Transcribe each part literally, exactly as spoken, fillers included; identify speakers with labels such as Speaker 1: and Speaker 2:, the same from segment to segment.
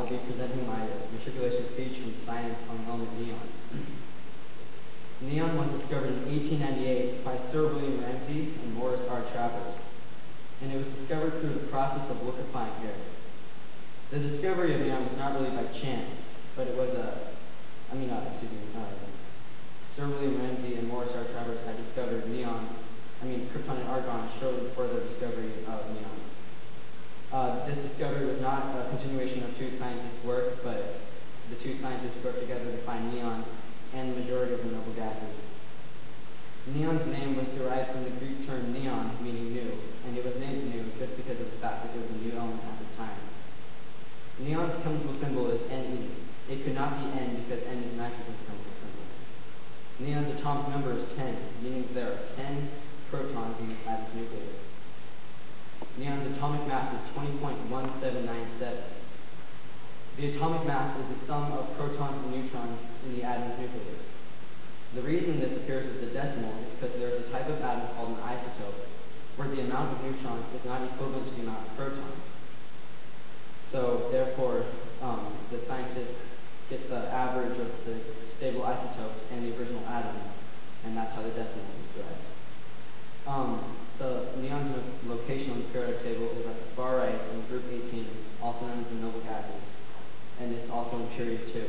Speaker 1: be presenting my matriculation speech from science on the element neon. Neon was discovered in eighteen ninety-eight by Sir William Ramsay and Morris R. Travers, and it was discovered through the process of liquefying air. The discovery of neon was not really by chance, but it was a, I mean, uh, excuse me, uh, Sir William Ramsay and Morris R. Travers had discovered neon, I mean, krypton and argon shortly before the discovery of neon. Uh, this discovery was not a continuation of two scientists' work, but the two scientists worked together to find neon and the majority of the noble gases. Neon's name was derived from the Greek term neon, meaning new, and it was named new just because of the fact that it was a new element at the time. Neon's chemical symbol is Ne. It could not be N because N is nitrogen's chemical symbol. Neon's atomic number is ten, meaning there are ten protons in its atom's nucleus. Neon's atomic mass is twenty point one seven nine seven. The atomic mass is the sum of protons and neutrons in the atom's nucleus. The reason this appears as a decimal is because there is a type of atom called an isotope, where the amount of neutrons is not equivalent to the amount of protons. So, therefore, um, the scientist gets the average of the stable isotopes and the original atom, and that's how the decimal is derived. Um, the neon's location on the periodic table is at the far right in group eighteen, also known as the noble gases, and it's also in period two.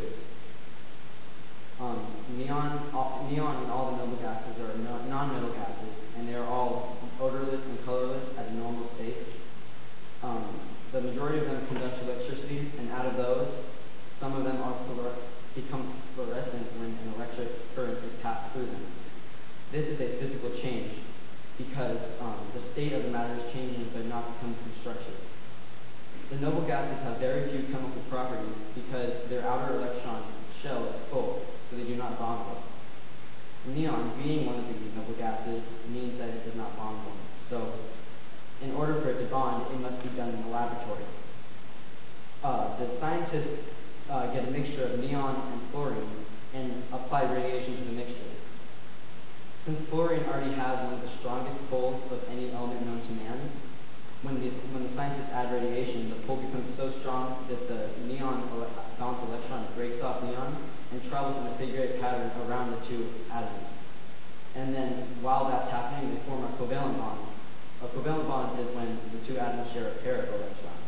Speaker 1: Um, neon, all, neon and all the noble gases are no, non-metal gases, and they are all odorless and colorless at a normal state. Um, the majority of them conduct electricity, and out of those, some of them are fluor become fluorescent when an electric current is passed through them. This is a physical change because um, the state of the matter is changing but not becoming through structure. The noble gases have very few chemical properties because their outer electron shell is full, so they do not bond well. Neon, being one of the noble gases, means that it does not bond well. So, in order for it to bond, it must be done in the laboratory. Uh, the scientists uh, get a mixture of neon and fluorine and apply radiation to the mixture. Since fluorine already has one of the strongest poles of any element known to man, when the, when the scientists add radiation, the pole becomes so strong that the neon valence electron breaks off neon and travels in a figure eight pattern around the two atoms. And then, while that's happening, they form a covalent bond. A covalent bond is when the two atoms share a pair of electrons.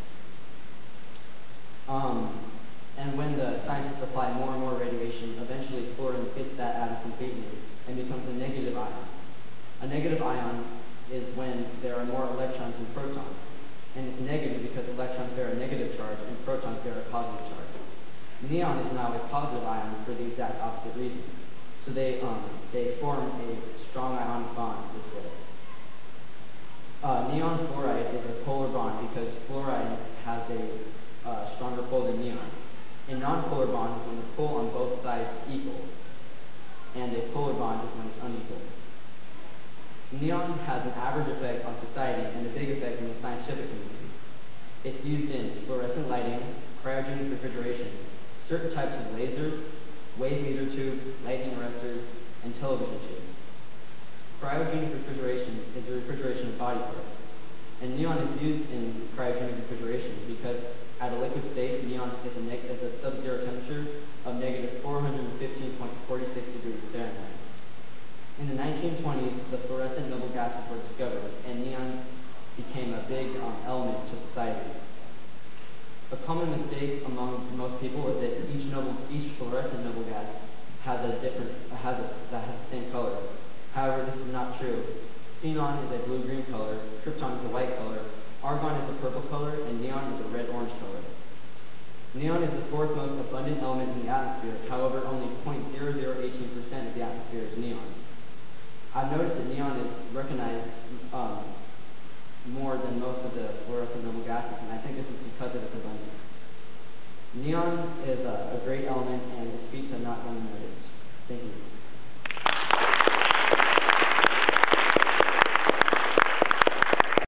Speaker 1: Um, and when the scientists apply more and more radiation, eventually fluorine hits that atom completely and becomes a negative ion. A negative ion is when there are more electrons than protons, and it's negative because electrons bear a negative charge and protons bear a positive charge. Neon is now a positive ion for the exact opposite reason. So they um, they form a strong ionic bond this way. Uh, neon fluoride is a polar bond because fluoride has a uh, stronger pole than neon. A non-polar bond is when the pole on both sides is equal, and a polar bond is when it's unequal. Neon has an average effect on society and a big effect in the scientific community. It's used in fluorescent lighting, cryogenic refrigeration, certain types of lasers, wave meter tubes, lightning arresters, and television tubes. Cryogenic refrigeration is the refrigeration of body parts, and neon is used in cryogenic refrigeration because at a liquid state, neon is a, is a sub-zero temperature of negative four hundred fifteen point four six degrees Fahrenheit. In the nineteen twenties, the fluorescent noble gases were discovered, and neon became a big um, element to society. A common mistake among most people is that each noble, each fluorescent noble gas has a different, has a, that has the same color. However, this is not true. Xenon is a blue-green color, krypton is a white color, argon is a purple color, and neon is a red-orange color. Neon is the fourth most abundant element in the atmosphere. However, only zero point zero zero one eight percent of the atmosphere is neon. I've noticed that neon is recognized um, more than most of the fluorescent noble gases, and I think this is because of its abundance. Neon is a, a great element, and its feats have not gone unnoticed. Thank you.